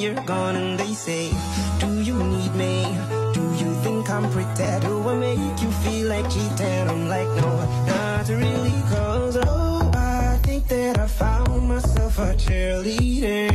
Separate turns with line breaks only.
you're gone and they say, do you need me? Do you think I'm pretty? Do I make you feel like cheating? I'm like, no, not really, cause oh, I think that I found myself a cheerleader.